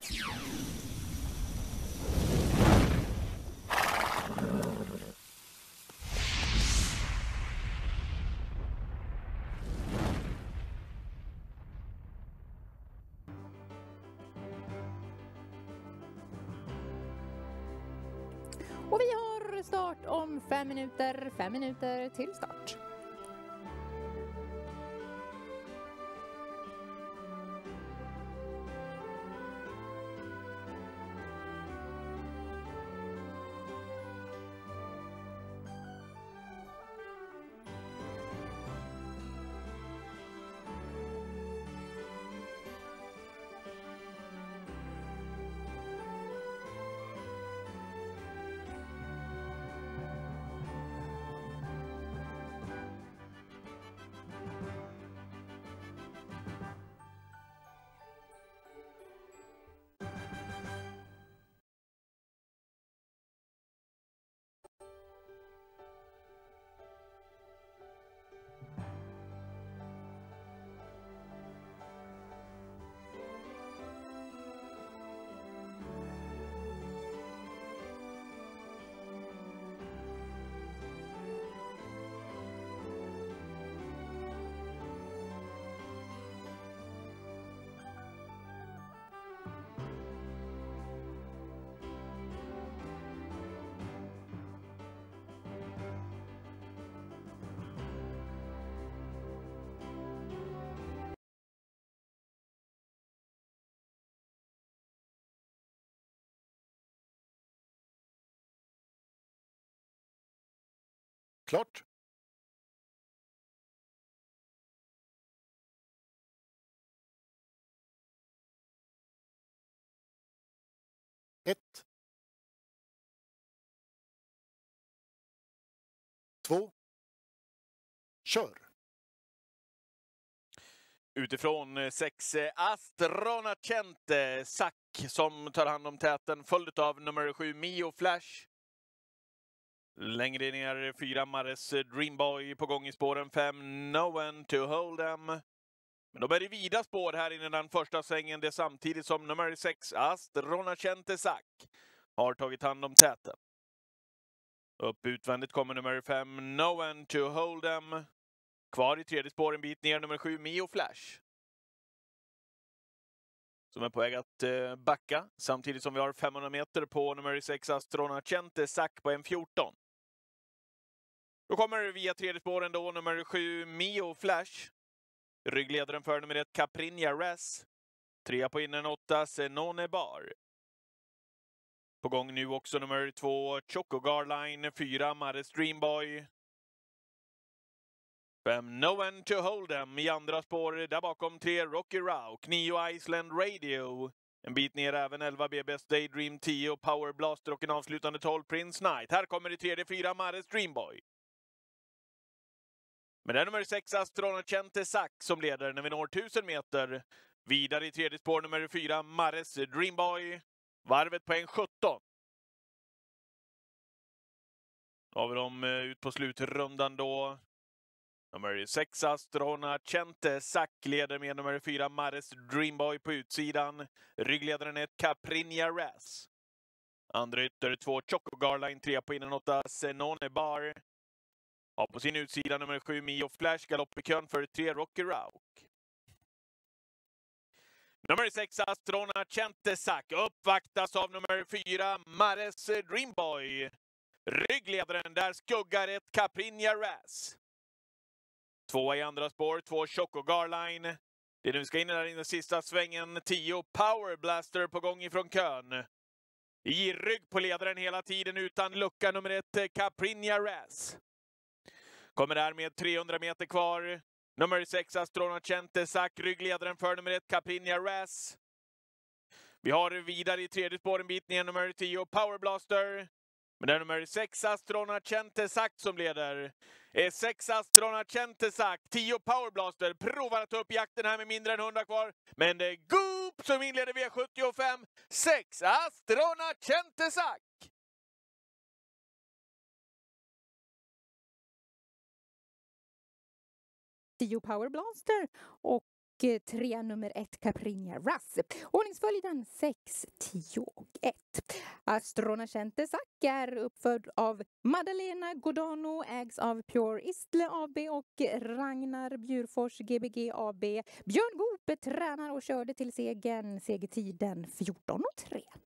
Och vi har start om 5 minuter. 5 minuter till start. Klart. Ett. 2. Kör. Utifrån 6 Astronacente Sack som tar hand om täten, följd av nummer 7 Mio Flash. Längre ner 4 Mares Dreamboy på gång i spåren 5 No One To Hold Them. Men då är det vida spår här inne den första svängen. Det är samtidigt som nummer 6 Astronacente Sack har tagit hand om täten. Upp utvändigt kommer nummer 5 No One To Hold Them. Kvar i tredje spår en bit ner nummer 7 Mio Flash. Som är på väg att backa. Samtidigt som vi har 500 meter på nummer 6 Astronacente Sack på M14. Då kommer via tredje spåren då nummer 7 Mio Flash. Ryggledaren för nummer 1 Caprinja Res. 3 på innan 8 Senone Bar. På gång nu också nummer 2 Choco Garline. 4 Mares Dreamboy. 5 No One To Hold Them i andra spår. Där bakom 3 Rocky Rouk. 9 Iceland Radio. En bit ner även 11 BBS Daydream 10 Power Blaster och en avslutande 12 Prince Knight. Här kommer det tredje 4 Mares Dreamboy. Men det är nummer 6 Astronacente Sack som leder när vi når 1000 meter. Vidare i tredje spår nummer 4 Mares Dreamboy. Varvet på 1.17. Då har vi dem ut på slutrundan då. Nummer 6 Astronacente Sack leder med nummer 4 Mares Dreamboy på utsidan. Ryggledaren 1 Caprinja Res. Andra ytter 2 Choco Garline, 3 på innan 8 Senone Bar. Ja, på sin utsida nummer 7 Mio Flash, galopp i kön för 3 Rocky Rouk. Nummer 6 Astronacente Sack uppvaktas av nummer 4 Mares Dreamboy. Ryggledaren där skuggar 1 Caprinja Res. 2 i andra spår, 2 Choco Garline. Det är nu ska in där i den sista svängen 10 Power Blaster på gång ifrån kön. I rygg på ledaren hela tiden utan lucka nummer 1 Caprinja Res. Kommer där med 300 meter kvar. Nummer 6 Astronacente Sack, ryggledaren för nummer 1 Caprinja Res. Vi har vidare i tredje spår en bit ner nummer 10 Power Blaster. Men det är nummer 6 Astronacente Sack som leder. 6 Astronacente Sack, 10 Power Blaster. Provar att ta upp jakten här med mindre än 100 kvar. Men det är Goop som inleder V75. 6 Astronacente Sack. 10 Power Blaster och 3 nummer 1 Caprinia Russ. Ordningsföljden 6, 10 och 1. Astrona Centesac är uppfödd av Madalena Godano, ägs av Pure Istle AB och Ragnar Bjurfors GBG AB. Björn Goop tränar och körde till segern, segertiden 14:03.